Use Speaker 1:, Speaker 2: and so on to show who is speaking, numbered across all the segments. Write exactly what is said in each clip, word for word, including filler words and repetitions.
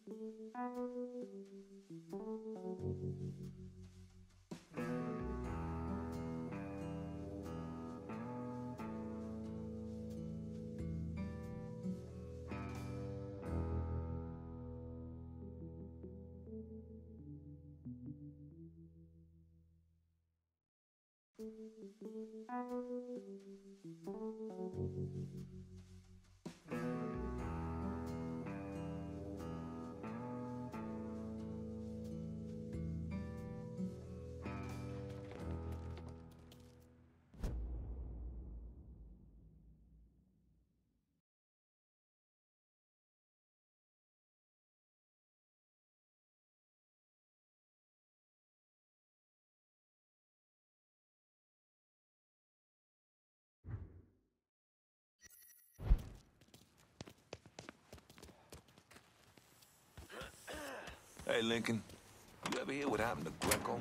Speaker 1: Hey, Lincoln, you ever hear what happened to Greco?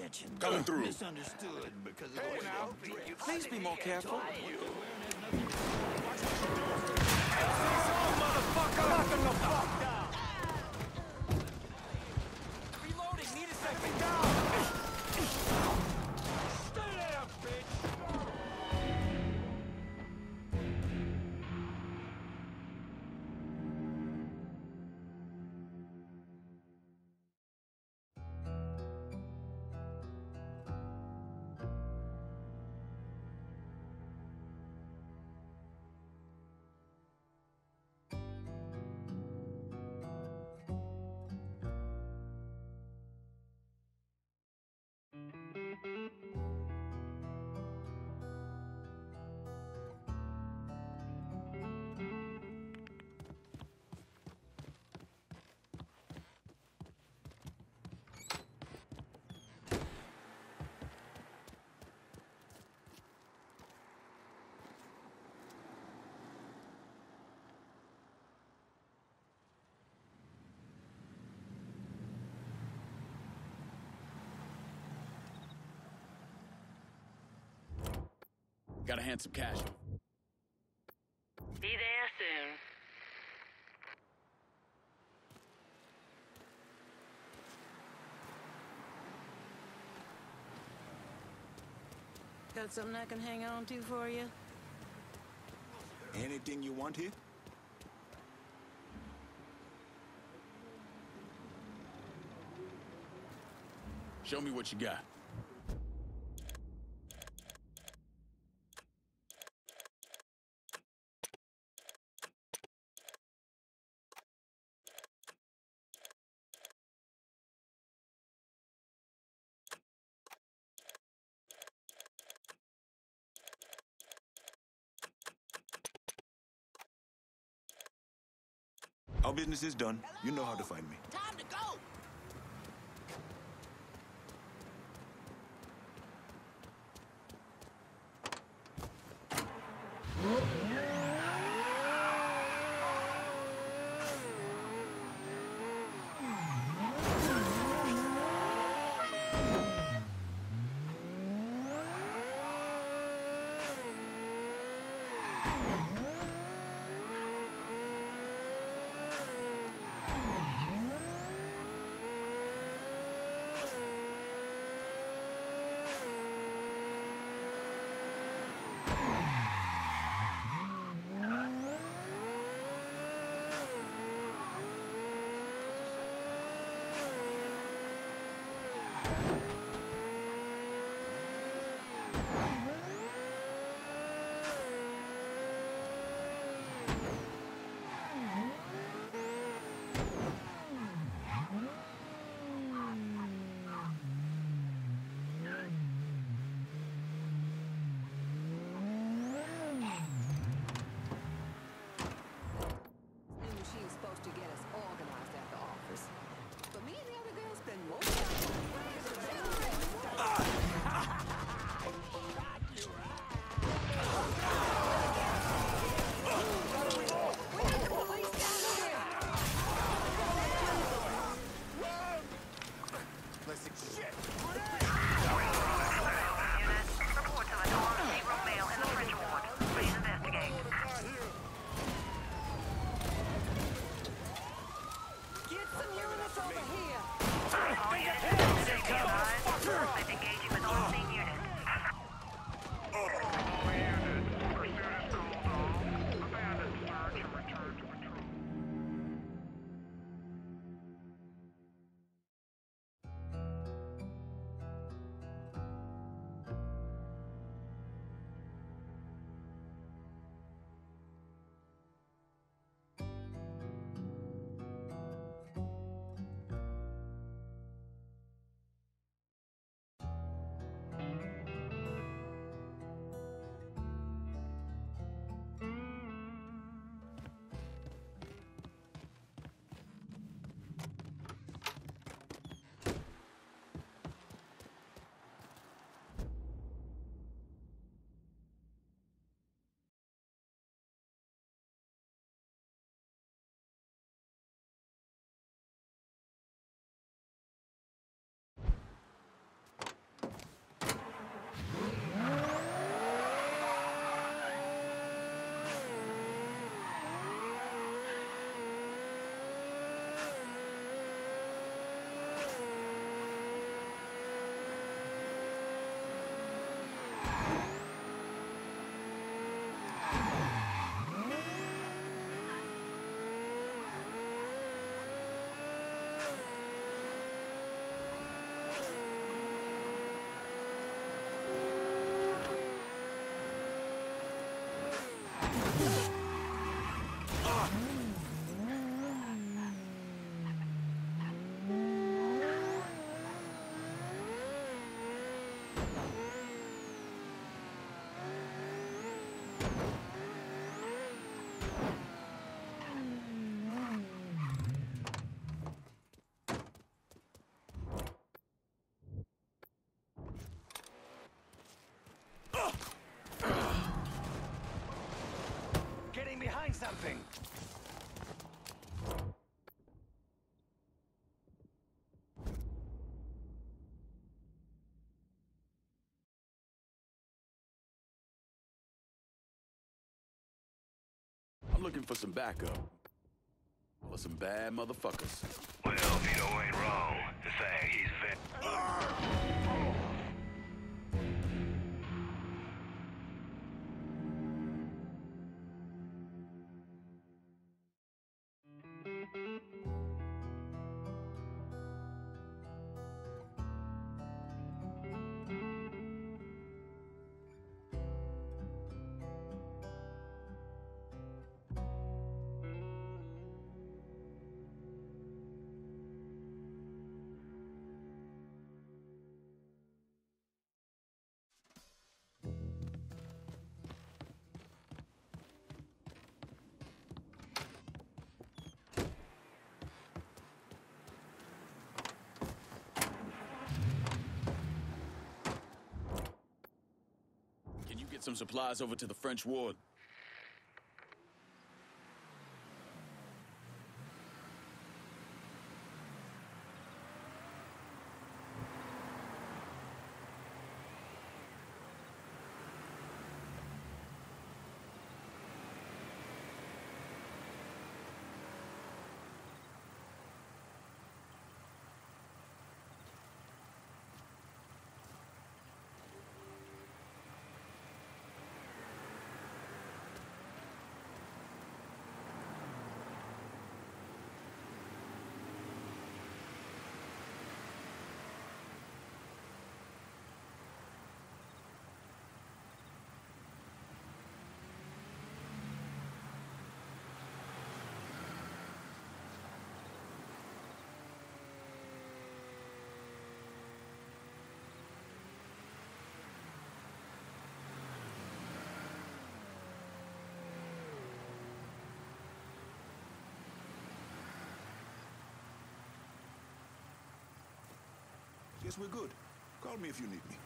Speaker 2: attention.
Speaker 3: Coming through.
Speaker 2: Misunderstood because of the way
Speaker 1: now,
Speaker 2: they dress.
Speaker 1: please be more careful.
Speaker 2: Motherfucker! Knock him the fuck down! Reloading, need a second down! Stay there, bitch!
Speaker 3: Got a handsome cash.
Speaker 4: Be there soon.
Speaker 5: Got something I can hang on to for you?
Speaker 3: Anything you want here? Show me what you got.
Speaker 6: Our business is done. You know how to find me.
Speaker 5: Time to go!
Speaker 3: looking for some backup. Or some bad motherfuckers.
Speaker 4: Well, Vito ain't wrong. In fact, he's very...
Speaker 3: Get some supplies over to the French ward.
Speaker 6: Guess we're good. Call me if you need me.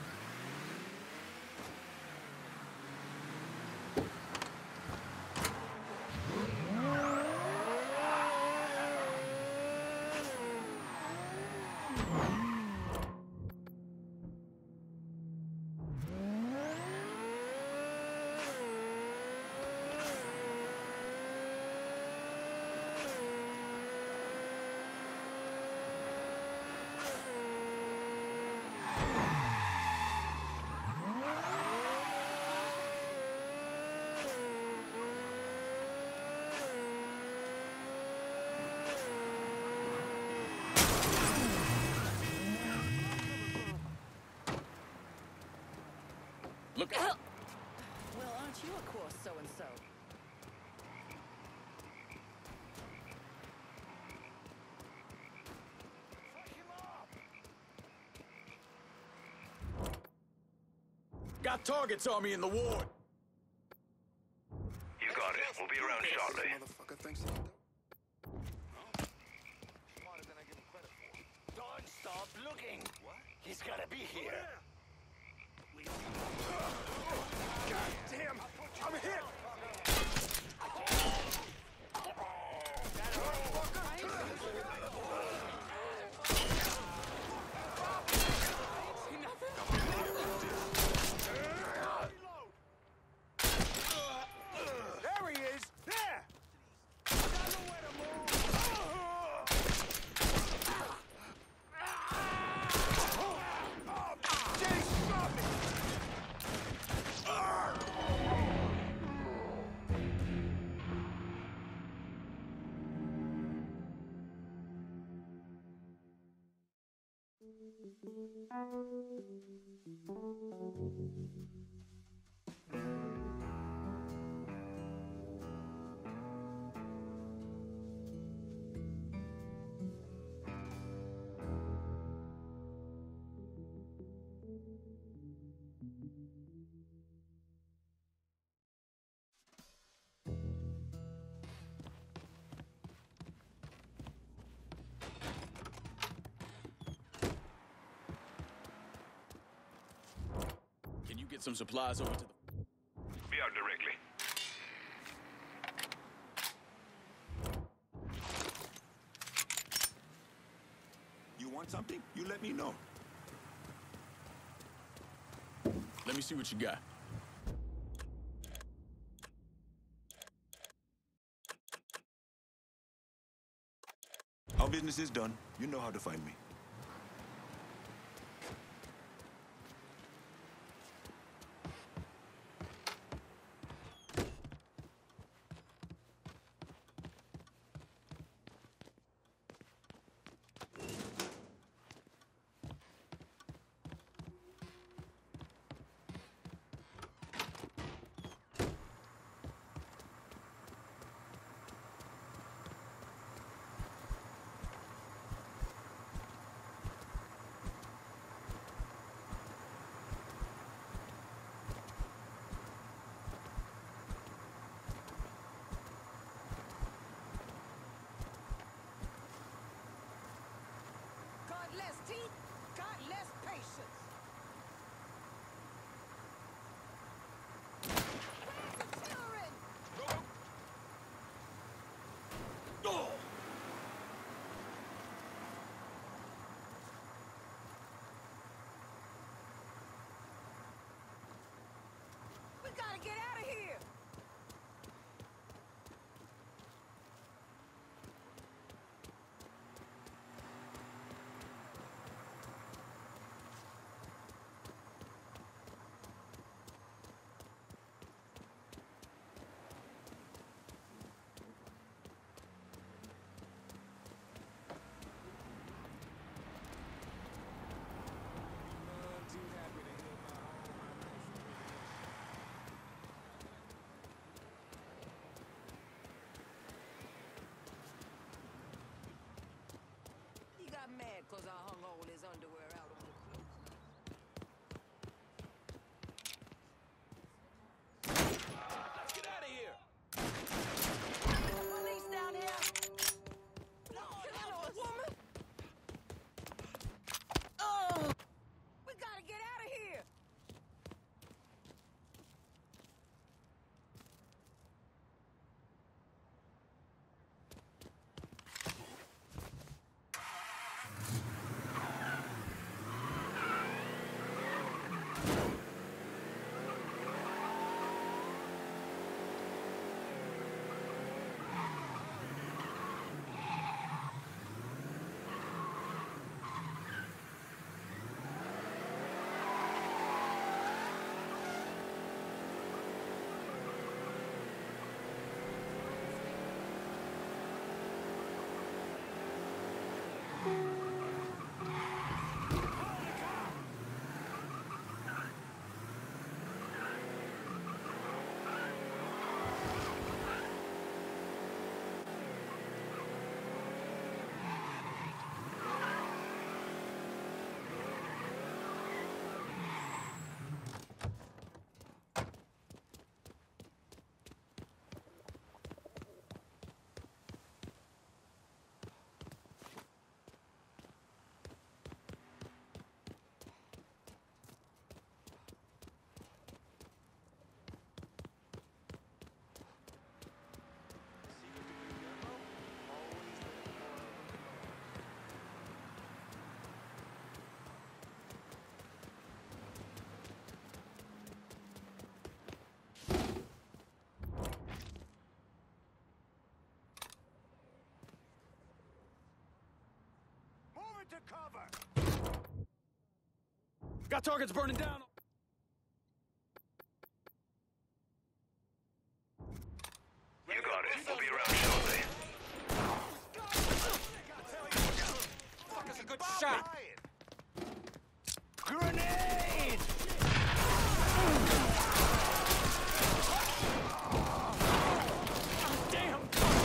Speaker 3: Look out!
Speaker 5: Well, aren't you a course so-and-so?
Speaker 3: Got targets on me in the ward.
Speaker 4: You got it. We'll be around shortly.
Speaker 6: Motherfucker thinks he can do-
Speaker 2: Smarter than I give him credit for. Don't stop looking. What? He's gotta be here. God damn! I'm hit! There he is! There! Got nowhere to move! Jay, stop me!
Speaker 3: Can you get some supplies over to the...
Speaker 4: Be out directly.
Speaker 6: You want something? You let me know.
Speaker 3: Let me see what you got.
Speaker 6: business is done, you know how to find me.
Speaker 5: Got less teeth, got less patience. Where's the children? We gotta get out of here. He got mad cause I hung all his underwear out on the clothes.
Speaker 3: Let's get out of here.
Speaker 5: Police down here! No, help us! Woman! Oh! We gotta get out of here!
Speaker 2: Move it to cover!
Speaker 3: Got targets burning down.
Speaker 4: You got it. We'll be around shortly.
Speaker 2: Fuck is a good shot! Grenade!
Speaker 3: Damn.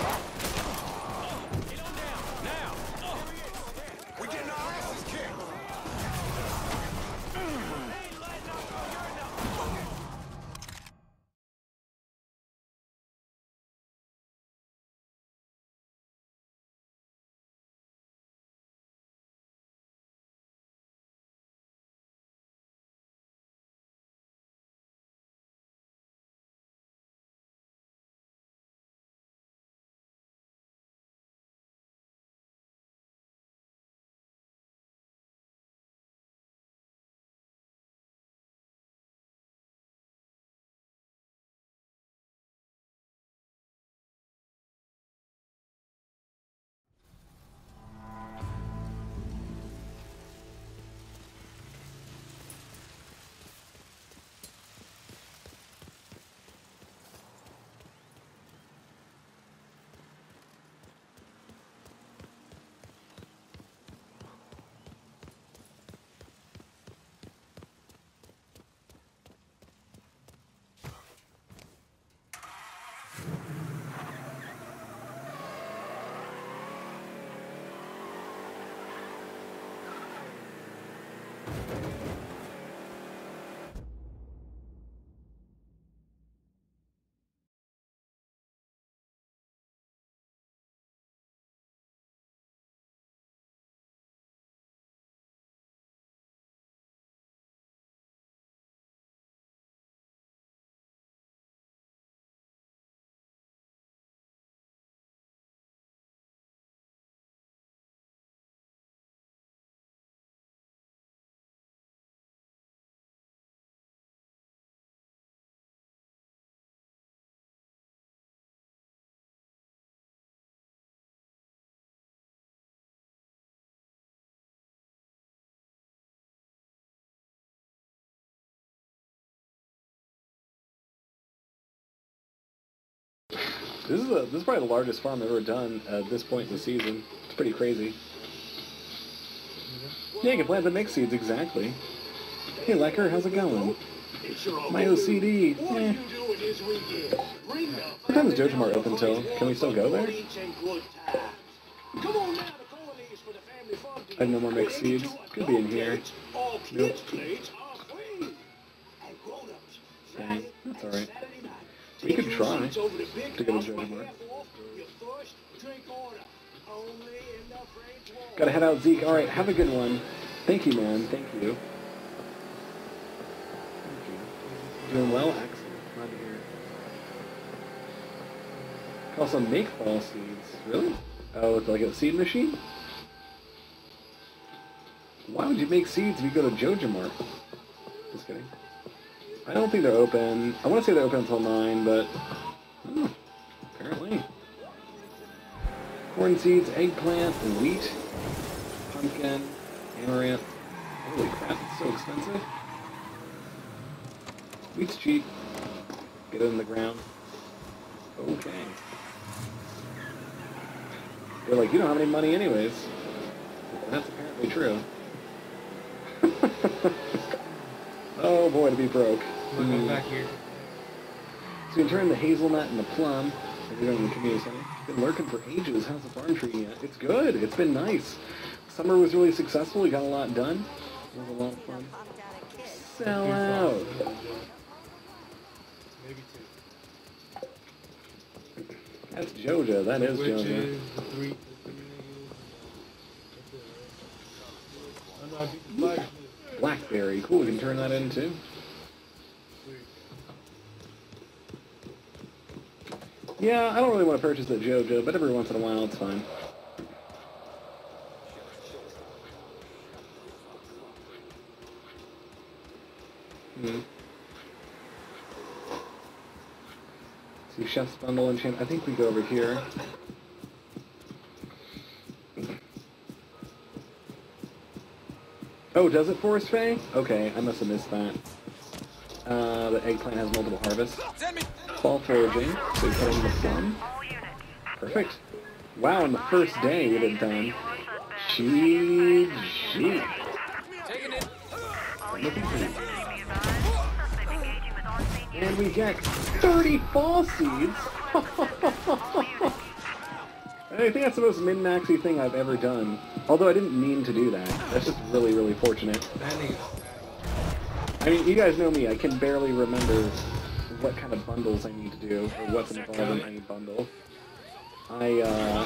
Speaker 3: Get on down now.
Speaker 2: We're getting our asses kicked!
Speaker 7: This is a, this is probably the largest farm I've ever done at this point in the season. It's pretty crazy. Yeah, you can plant the mixed seeds, exactly. Hey, Lecker, how's it going? My O C D. Eh. What time is JojaMart open till? Can we still go there? I have no more mixed seeds. Could be in here. Nope. Dang, that's alright. We could try to go to JojaMart. Gotta head out, Zeke. Alright, have a good one. Thank you, man. Thank you. Doing well? Excellent. Glad to hear it. Also, make fall seeds. Really? Oh, it's like a seed machine? Why would you make seeds if you go to JojaMart? Just kidding. I don't think they're open. I want to say they're open until nine, but... Oh, apparently. Corn seeds, eggplant, wheat, pumpkin, amaranth. Holy crap, it's so expensive. Wheat's cheap. Get it in the ground. Okay. They're like, you don't have any money anyways. That's apparently true. Oh boy, to be broke.
Speaker 8: Mm. Back here.
Speaker 7: So you can turn the hazelnut and the plum. If you're in the community center. Been lurking for ages. How's the farm treating you? It's good. It's been nice. Summer was really successful. We got a lot done. It was a lot of fun. Sell out.
Speaker 8: Maybe two.
Speaker 7: That's Joja. That is Joja.
Speaker 8: Three, three niggas.
Speaker 7: Blackberry. Cool. We can turn that in too. Yeah, I don't really want to purchase a JoJo, but every once in a while it's fine. Hmm. See, Chef's Bundle and Champ. I think we go over here. Oh, does it, Forest Fae? Okay, I must have missed that. Uh, the eggplant has multiple harvests. Fall foraging, so you put in the plum. Perfect. Wow, on the first day we did done. Gee, gee. And we get thirty fall seeds! I think that's the most min-maxy thing I've ever done. Although I didn't mean to do that. That's just really, really fortunate. I mean, you guys know me. I can barely remember what kind of bundles I need to do, or what's involved in any bundle. I, uh...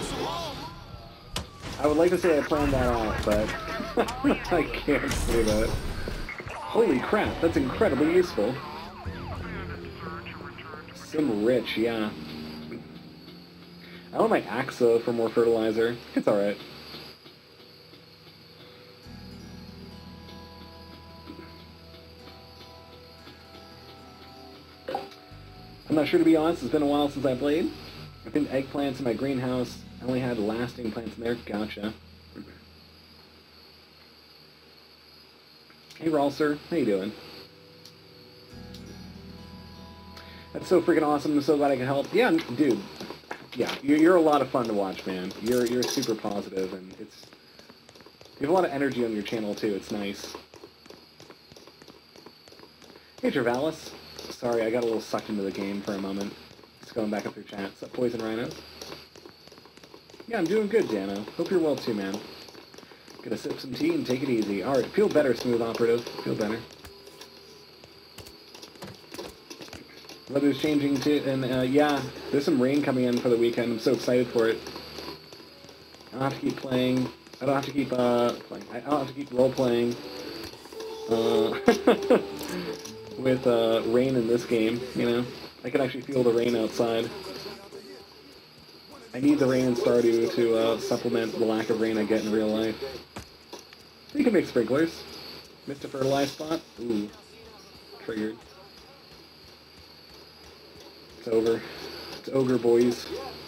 Speaker 7: I would like to say I planned that out, but I can't say that. Holy crap, that's incredibly useful. Sim Rich, yeah. I want my Axa for more fertilizer. It's alright. I'm not sure, to be honest. It's been a while since I played. I think eggplants in my greenhouse. I only had lasting plants in there. Gotcha. Hey, Ralser. How you doing? That's so freaking awesome. I'm so glad I can help. Yeah, dude. Yeah, you're, you're a lot of fun to watch, man. You're you're super positive, and it's you have a lot of energy on your channel too. It's nice. Hey, Travalis. Sorry, I got a little sucked into the game for a moment. Just going back up through chat. What's up, Poison Rhinos? Yeah, I'm doing good, Dano. Hope you're well too, man. Gonna sip some tea and take it easy. Alright, feel better, Smooth Operative. Feel better. Weather's changing too, and uh, yeah, there's some rain coming in for the weekend. I'm so excited for it. I don't have to keep playing. I don't have to keep uh, playing. I don't have to keep role playing uh, with uh, rain in this game. You know, I can actually feel the rain outside. I need the rain in Stardew to uh, supplement the lack of rain I get in real life. You can make sprinklers. Missed a fertilized spot. Ooh, triggered. It's over. It's ogre, boys.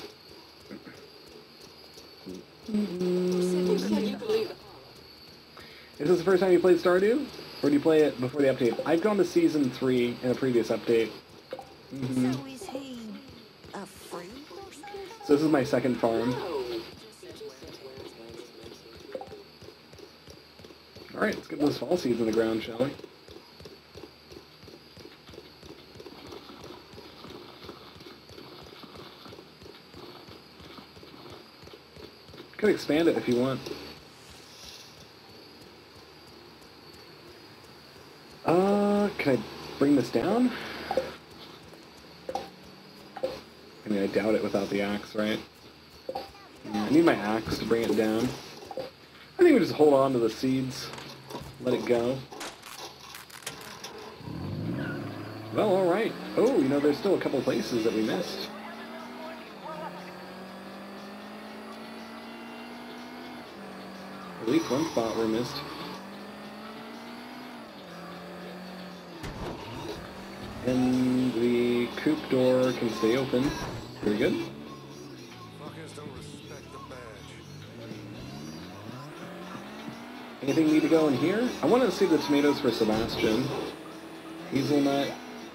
Speaker 7: Is this the first time you played Stardew? Or do you play it before the update? I've gone to Season three in a previous update. Mm-hmm.
Speaker 5: So is he a freak
Speaker 7: So this is my second farm. Alright, let's get those fall seeds in the ground, shall we? Could expand it if you want. Uh, can I bring this down? I mean, I doubt it without the axe, right? Yeah, I need my axe to bring it down. I think we just hold on to the seeds, let it go. Well, alright. Oh, you know, there's still a couple places that we missed. At least one spot we missed. And the coop door can stay open. Very good.
Speaker 1: Fuckers don't respect the badge.
Speaker 7: Anything need to go in here? I want to see the tomatoes for Sebastian. Hazelnut.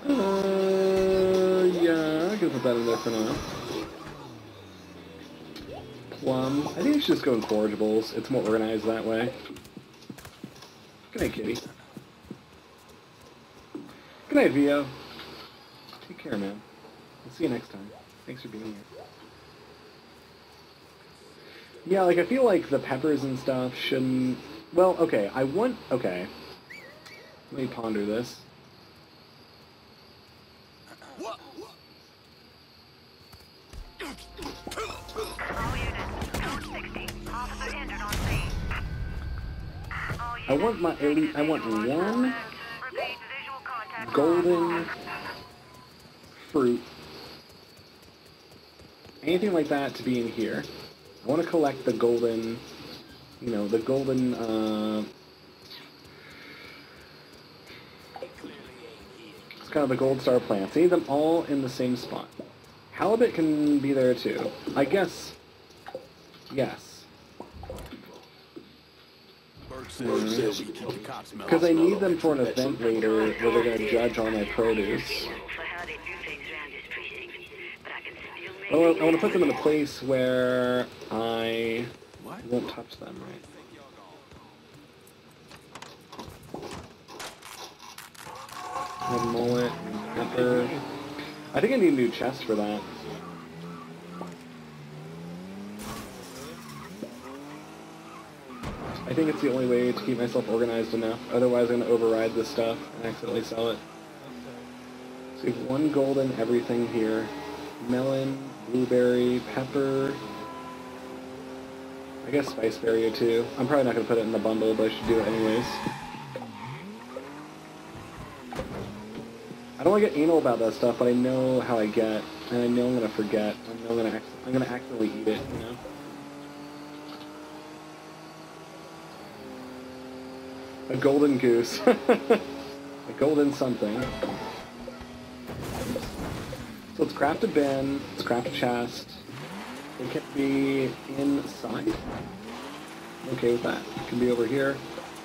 Speaker 7: Uh, yeah, I can put that in there for now. Plum. I think we should just go in forageables. It's more organized that way. Good night, kitty. Good night, Vio. Take care, man. I'll see you next time. Thanks for being here. Yeah, like, I feel like the peppers and stuff shouldn't... Well, okay, I want... Okay. Let me ponder this. I want my elite... I want one golden fruit. Anything like that to be in here. I want to collect the golden... You know, the golden, uh... it's kind of the gold star plants. I need them all in the same spot. Halibut can be there too. I guess... Yes. Because I need them for an event later where they're going to judge all my produce. Oh, I want to put them in a place where I won't touch them, right? A mullet, pepper. I think I need a new chest for that. I think it's the only way to keep myself organized enough. Otherwise, I'm going to override this stuff and accidentally sell it. So we have one golden everything here. Melon, blueberry, pepper. I guess spiceberry too. I'm probably not going to put it in the bundle, but I should do it anyways. I don't want to get anal about that stuff, but I know how I get, and I know I'm going to forget. I know I'm going to I'm going to accidentally eat it, you know? A golden goose. A golden something. So let's craft a bin, let's craft a chest. It can be inside. I'm okay with that. It can be over here.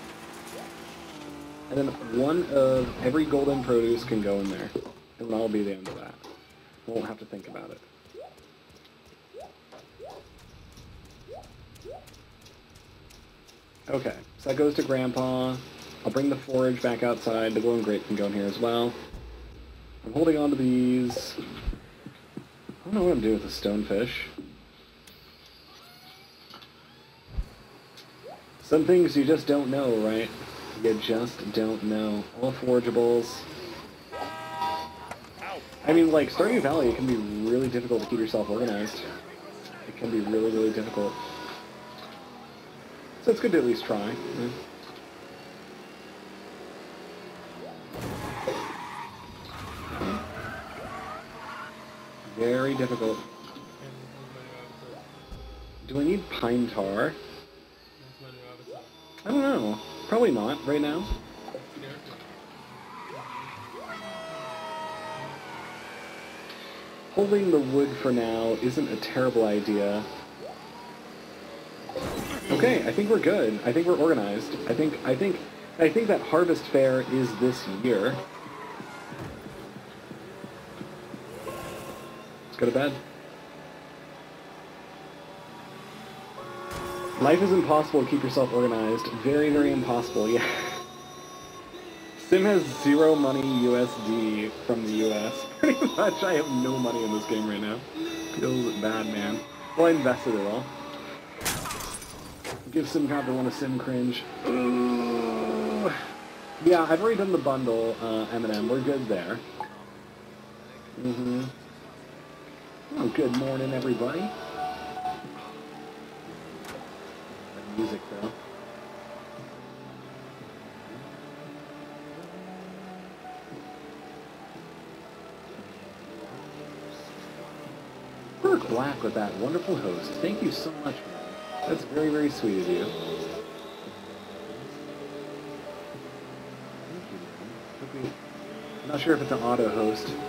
Speaker 7: And then one of every golden produce can go in there. And that'll be the end of that. I won't have to think about it. Okay, so that goes to Grandpa. I'll bring the forage back outside. The golden grape can go in here as well. I'm holding on to these. I don't know what I'm doing with the stonefish. Some things you just don't know, right? You just don't know. All forageables. I mean, like, Stardew Valley, it can be really difficult to keep yourself organized. It can be really, really difficult. So it's good to at least try. Yeah. Very difficult. Do I need pine tar? I don't know. Probably not right now. Holding the wood for now isn't a terrible idea. Okay, I think we're good. I think we're organized. I think I think I think that harvest fair is this year. Let's go to bed. Life is impossible to keep yourself organized. Very, very impossible, yeah. Sim has zero money U S D from the U S. Pretty much, I have no money in this game right now. Feels bad, man. Well, I invested it all. Give SimCopter one a Sim cringe. Ooh. Yeah, I've already done the bundle, uh, Eminem. We're good there. Mm-hmm. Oh, good morning, everybody. That music, though. Burke Black with that wonderful host. Thank you so much, man. That's very, very sweet of you. I'm not sure if it's an auto host. But,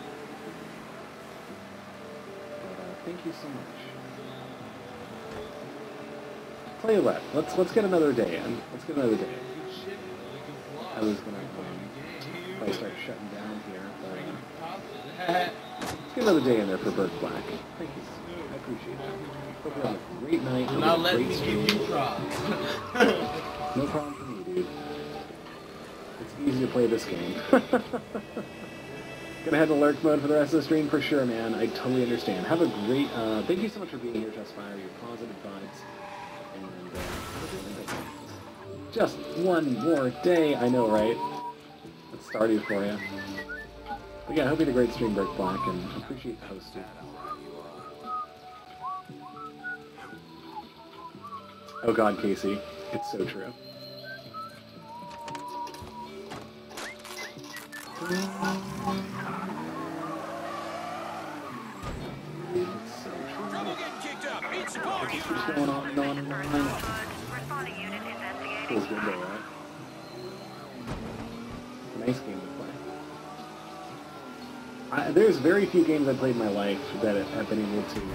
Speaker 7: uh, thank you so much. Play what? Let's let's get another day in. Let's get another day. I was gonna um, probably start shutting down here, but uh, let's get another day in there for Burke Black. Thank you. I appreciate that. Hope you have a great night.
Speaker 8: Do not
Speaker 7: a
Speaker 8: let
Speaker 7: great
Speaker 8: me
Speaker 7: stream.
Speaker 8: give you props.
Speaker 7: No problem for me, dude. It's easy to play this game. Gonna head to lurk mode for the rest of the stream for sure, man. I totally understand. Have a great, uh, thank you so much for being here, Testfire, your positive vibes. And, uh, just one more day, I know, right? It's starting for you. But yeah, I hope you had a great stream, Burke Black, and appreciate the host, too. Oh god, Casey. It's so true.
Speaker 2: Trouble getting kicked up. Need support.
Speaker 7: What's going on and on and on? Feels good though, right? Nice game to play. I, there's very few games I've played in my life that have been able to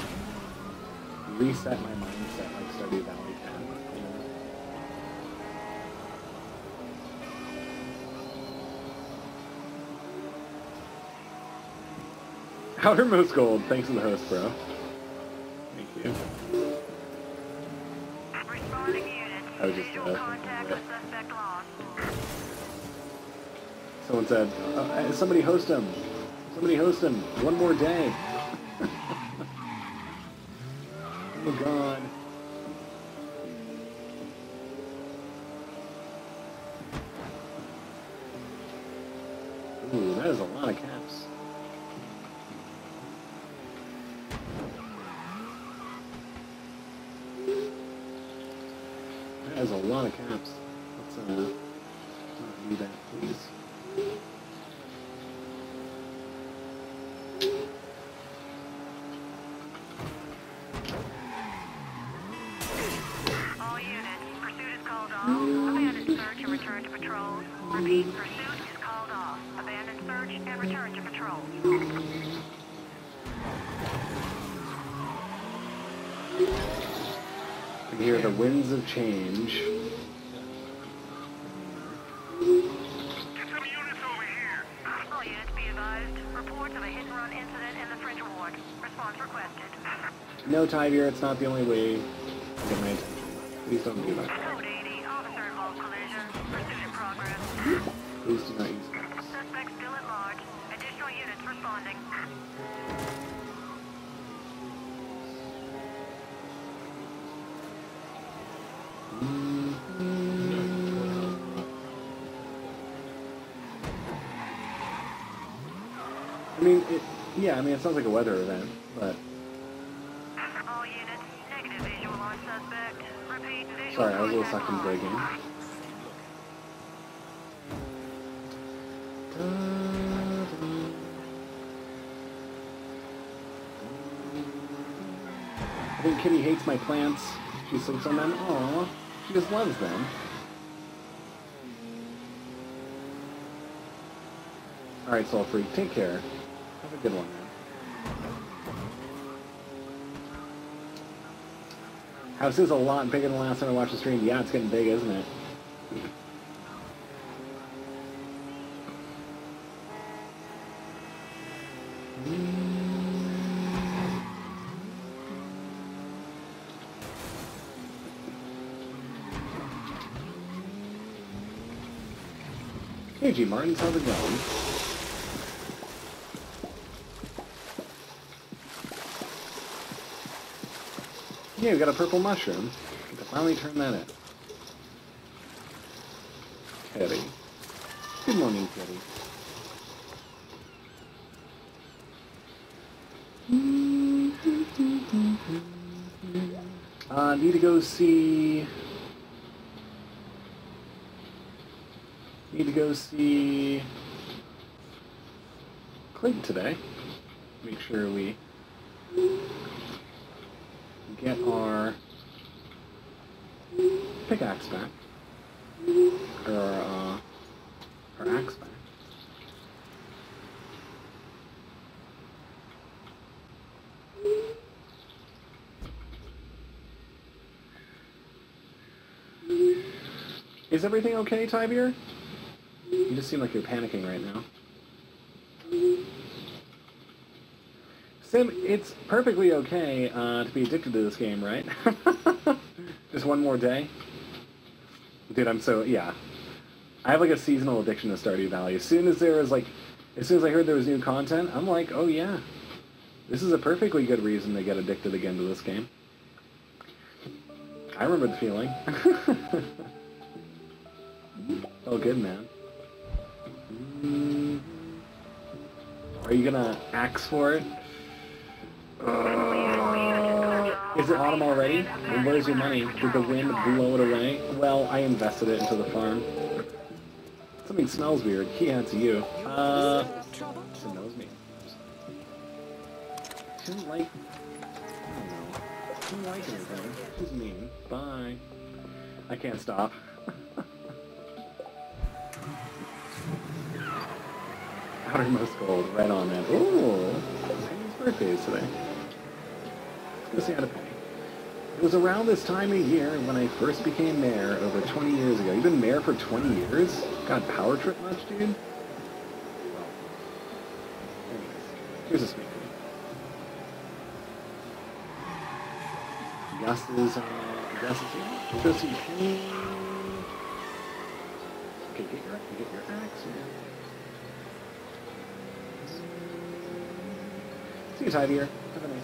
Speaker 7: reset my mindset like Stardew Valley can. Outermost Gold, thanks to the host, bro. Thank you. I was just, uh, someone said, uh, somebody host him. Somebody host him. One more day. Oh god. Ooh, that is a lot of caps. That is a lot of caps. Let's uh, not do that, please.
Speaker 9: All units, pursuit is called off. Abandon search and return to patrol. Repeat, pursuit is called off. Abandon search and return to patrol.
Speaker 7: I can hear the winds of change.
Speaker 4: Get some units over here.
Speaker 9: All units be advised. Reports of a hit-and-run incident in the French Ward. Response requested.
Speaker 7: No, Tyvier, it's not the only way to get my attention. Please don't do that.
Speaker 9: Code eighty, officer involved collision. Pursuit in progress.
Speaker 7: Please do not use that.
Speaker 9: Suspect still at large. Additional units responding.
Speaker 7: I mean, it, yeah, I mean, it sounds like a weather event, but...
Speaker 9: All units, negative visual on suspect. Repeat, visual
Speaker 7: Sorry, I was a little
Speaker 9: contact
Speaker 7: sucked into the
Speaker 9: lost.
Speaker 7: game. I think Kitty hates my plants. She sleeps on them. Aww, she just loves them. Alright, Soul Freak, take care. Have a good one, man. House is a lot bigger than the last time I watched the stream. Yeah, it's getting big, isn't it? Hey, G. Martins, how's it going? Yeah, we got a purple mushroom. Get to finally turn that in. Teddy. Good morning, Teddy. Uh, need to go see... Need to go see... Clint today. Make sure we get our pickaxe back. Or our, uh, our axe back. Is everything okay, Tybeer? You just seem like you're panicking right now. Sim, it's perfectly okay uh, to be addicted to this game, right? Just one more day? Dude, I'm so... yeah. I have like a seasonal addiction to Stardew Valley. As soon as there was like... As soon as I heard there was new content, I'm like, oh yeah. This is a perfectly good reason to get addicted again to this game. I remember the feeling. Oh, good, man. Are you gonna axe for it? Uh, is it autumn already? And where's your money? Did the wind blow it away? Well, I invested it into the farm. Something smells weird. Yeah, it's you. Uh, she knows me. She doesn't like... I don't know. She doesn't like anything. She's mean. Bye. I can't stop. Outermost gold, right on that. Ooh, Penny's birthday is today. Let's go see how to Penny. It was around this time of year when I first became mayor over twenty years ago. You've been mayor for twenty years? God, power trip much, dude? Well, anyways, here's a sneak peek. Gus's, uh, Gus's here. Go see Penny. Okay, get your, get your axe, man. See you, Tybeer. Have a nice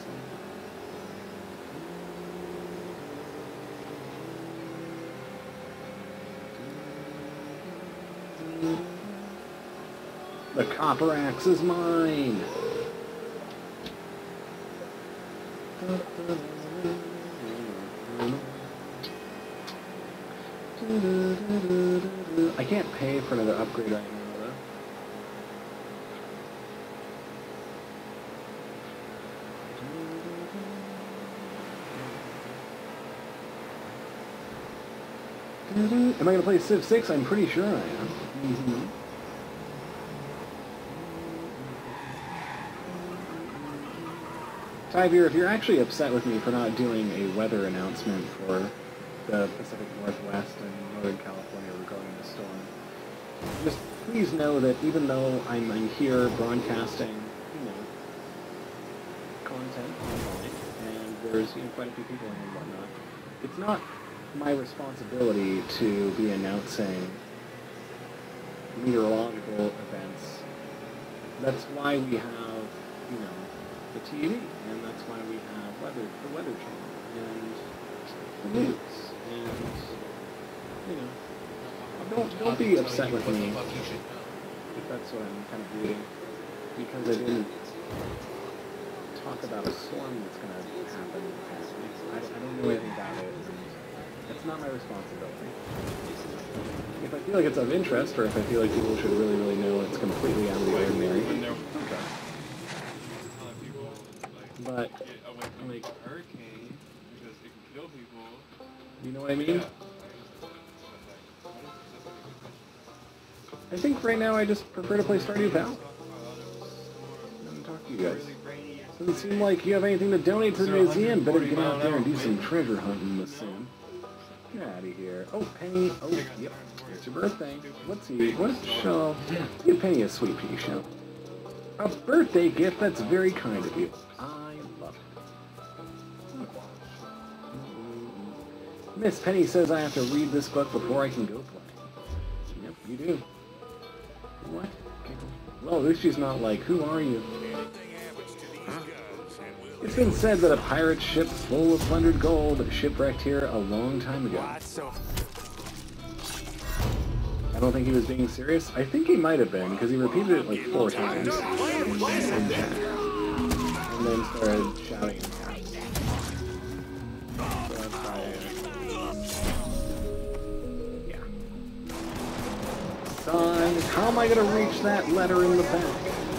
Speaker 7: night. The copper axe is mine! I can't pay for another upgrade right now. Am I going to play Civ six? I'm pretty sure I am. Mm-hmm. Tybeer, if you're actually upset with me for not doing a weather announcement for the Pacific Northwest and Northern California regarding the storm, just please know that even though I'm, I'm here broadcasting, you know, content online, and there's, you know, quite a few people in and whatnot, it's not my responsibility to be announcing meteorological events. That's why we have, you know, the T V, and that's why we have weather, the Weather Channel, and the news, and, you know, don't, don't be upset with me if that's what I'm kind of reading, because I didn't talk about a storm that's going to happen. I, I don't know anything about it. It's not my responsibility. If I feel like it's of interest, or if I feel like people should really, really know it's completely out of the ordinary, okay. But, like, hurricane, because it can kill people. You know what I mean? I think right now I just prefer to play Stardew Valley. Let me talk to you guys. Doesn't seem like you have anything to donate to the museum. Better get out there and do some treasure hunting this soon. Get out of here. Oh, Penny. Oh, yep. It's your birthday. Let's see. What shall... Give Penny a sweet pea shell. A birthday gift? That's very kind of you. I love it. Miss Penny says I have to read this book before I can go play. Yep, you do. What? Well, at least she's not like, who are you? It's been said that a pirate ship full of plundered gold shipwrecked here a long time ago. I don't think he was being serious. I think he might have been, because he repeated it like four times. In chat. And then started shouting in chat. So that's why, uh, yeah. Son, how am I gonna reach that letter in the back?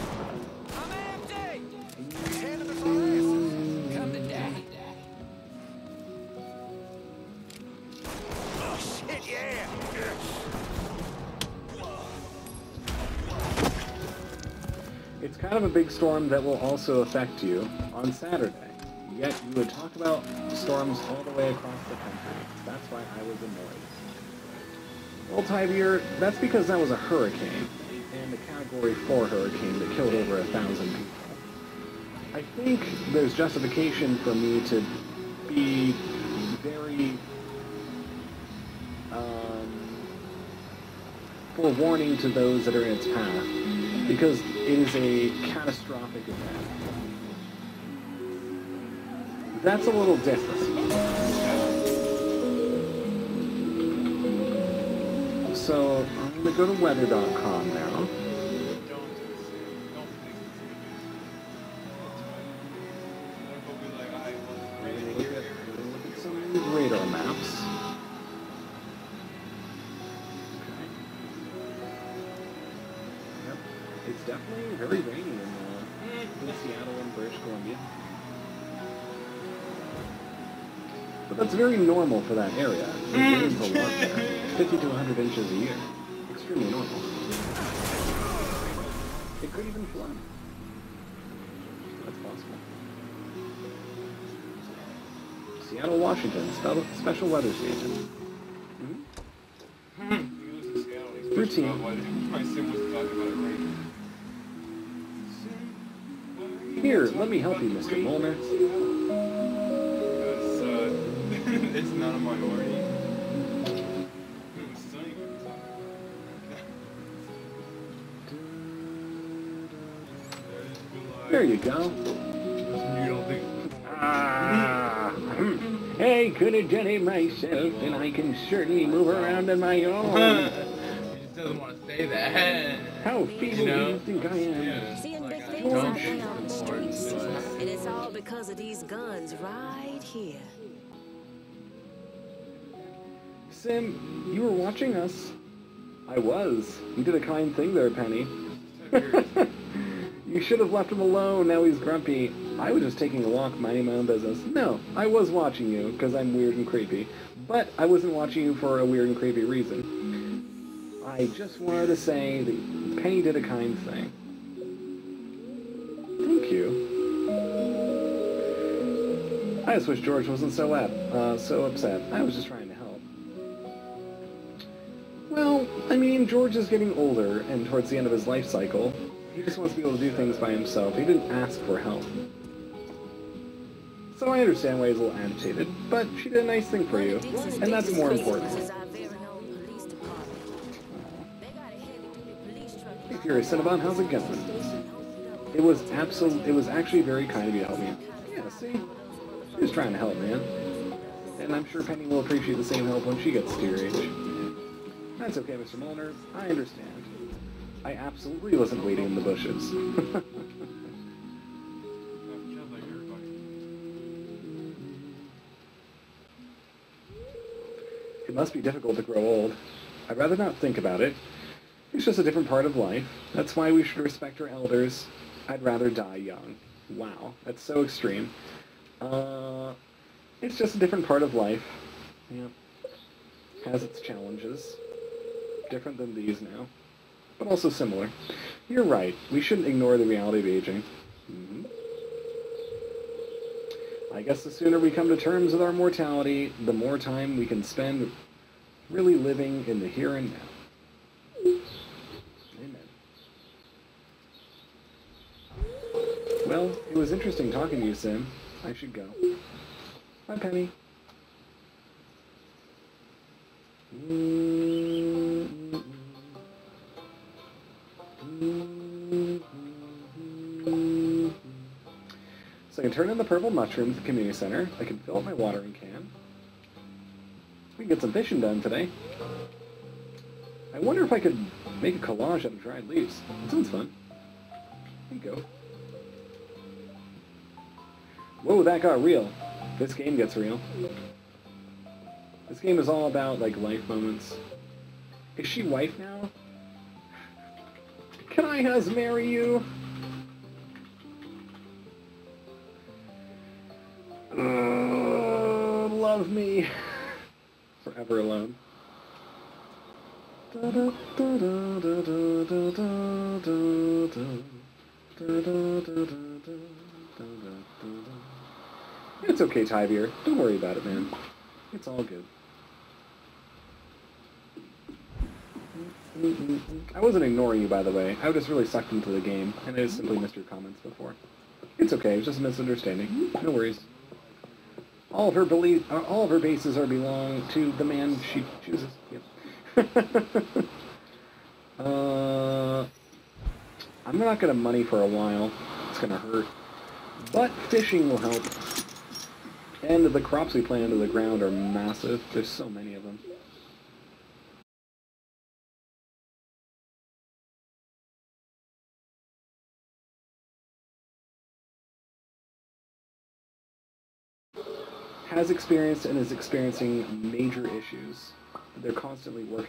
Speaker 7: It's kind of a big storm that will also affect you on Saturday. Yet you would talk about storms all the way across the country. That's why I was annoyed. Well, Tyvier, that's because that was a hurricane, and a Category four hurricane that killed over a thousand people. I think there's justification for me to be very um, forewarning to those that are in its path, because it is a catastrophic event. That's a little different. So, I'm going to go to weather dot com now. We're going to look at some radar maps. It's definitely very rainy in, uh, in Seattle and British Columbia. But that's very normal for that area. It rains a lot there. fifty to one hundred inches a year. Extremely normal. It could even flood. That's possible. Seattle, Washington. Spe- special weather station. Mm-hmm. Routine. Here, let me help you, Mister Molnar.
Speaker 8: Because, uh, it's not a minority.
Speaker 7: There you go. Ah, hey, could have done it myself, and I can certainly move around on my own.
Speaker 8: He just doesn't want to say that.
Speaker 7: How feeble
Speaker 8: You know?
Speaker 7: do you think I am?
Speaker 8: Yeah.
Speaker 5: Seeing big
Speaker 8: Like,
Speaker 5: things
Speaker 8: I
Speaker 5: out
Speaker 8: don't
Speaker 5: there on the streets.
Speaker 8: but-
Speaker 5: And it's all because of these guns right here.
Speaker 7: Sim, you were watching us. I was. You did a kind thing there, Penny. You should have left him alone, now he's grumpy. I was just taking a walk, minding my own business. No, I was watching you, because I'm weird and creepy. But I wasn't watching you for a weird and creepy reason. I just wanted to say that Penny did a kind thing. Thank you. I just wish George wasn't so up, uh, so upset. I was just trying to help. Well, I mean, George is getting older, and towards the end of his life cycle, he just wants to be able to do things by himself. He didn't ask for help. So I understand why he's a little agitated, but she did a nice thing for you, and that's more important. Hey, Furious Cinnabon, how's it going? It was absolute. It was actually very kind of you to help me. Yeah, see? She was trying to help, man. And I'm sure Penny will appreciate the same help when she gets to your age. That's okay, Mister Molnar. I understand. I absolutely wasn't waiting in the bushes. It must be difficult to grow old. I'd rather not think about it. It's just a different part of life. That's why we should respect our elders. I'd rather die young. Wow, that's so extreme. Uh, it's just a different part of life. Yeah. Has its challenges. Different than these now. But also similar. You're right. We shouldn't ignore the reality of aging. Mm-hmm. I guess the sooner we come to terms with our mortality, the more time we can spend really living in the here and now. Amen. Well, it was interesting talking to you, Sim. I should go. Bye, Penny. Mm-hmm. turn in the purple mushrooms at the community center. I can fill up my watering can. We can get some fishing done today. I wonder if I could make a collage out of dried leaves. That sounds fun. There you go. Whoa, that got real. This game gets real. This game is all about, like, life moments. Is she wife now? Can I has marry you? Uh, love me. Forever alone. It's okay, Tyvier. Don't worry about it, man. It's all good. I wasn't ignoring you, by the way. I was just really sucked into the game, and I just simply missed your comments before. It's okay. It was just a misunderstanding. No worries. All of her belie- uh, all of her bases are belong to the man she chooses. Yep. uh, I'm not gonna money for a while. It's gonna hurt. But fishing will help. And the crops we plant into the ground are massive. There's so many of them. Has experienced and is experiencing major issues that they're constantly working